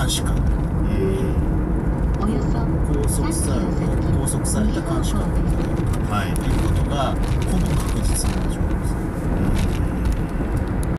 監視下、 およそ拘束された監視下、はい、ということがほぼ確実な状況